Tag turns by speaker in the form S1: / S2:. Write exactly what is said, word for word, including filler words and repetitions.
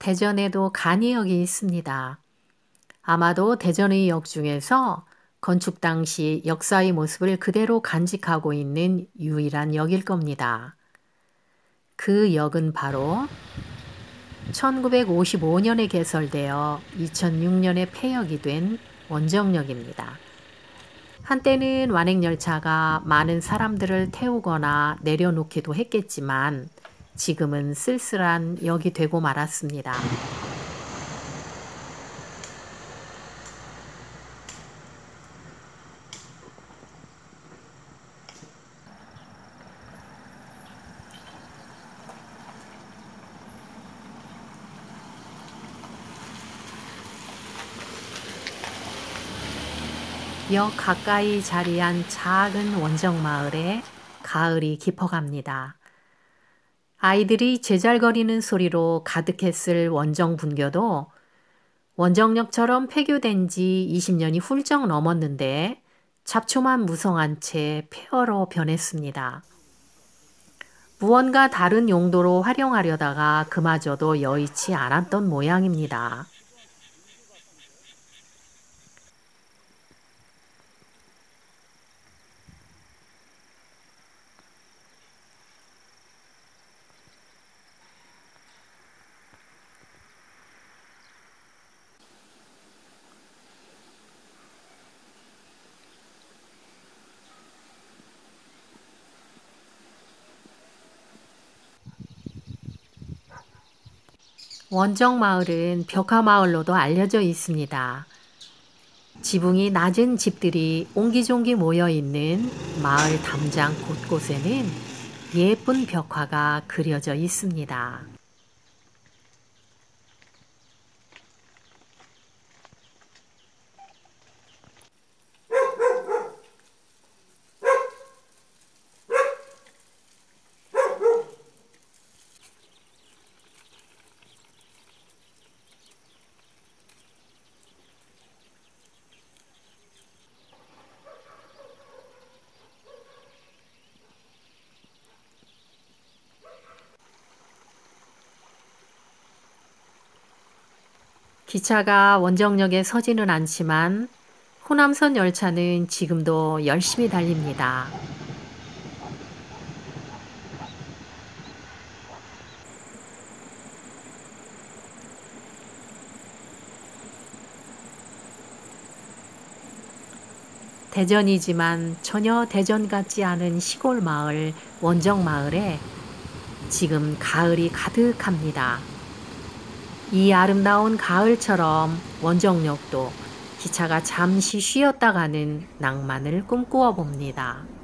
S1: 대전에도 간이역이 있습니다. 아마도 대전의 역 중에서 건축 당시 역사의 모습을 그대로 간직하고 있는 유일한 역일 겁니다. 그 역은 바로 천구백오십오 년에 개설되어 이천육 년에 폐역이 된 원정역입니다. 한때는 완행열차가 많은 사람들을 태우거나 내려놓기도 했겠지만 지금은 쓸쓸한 역이 되고 말았습니다. 역 가까이 자리한 작은 원정마을에 가을이 깊어갑니다. 아이들이 제잘거리는 소리로 가득했을 원정분교도 원정역처럼 폐교된 지 이십 년이 훌쩍 넘었는데 잡초만 무성한 채 폐허로 변했습니다. 무언가 다른 용도로 활용하려다가 그마저도 여의치 않았던 모양입니다. 원정마을은 벽화마을로도 알려져 있습니다. 지붕이 낮은 집들이 옹기종기 모여있는 마을 담장 곳곳에는 예쁜 벽화가 그려져 있습니다. 기차가 원정역에 서지는 않지만 호남선 열차는 지금도 열심히 달립니다. 대전이지만 전혀 대전 같지 않은 시골 마을 원정마을에 지금 가을이 가득합니다. 이 아름다운 가을처럼 원정역도 기차가 잠시 쉬었다 가는 낭만을 꿈꾸어 봅니다.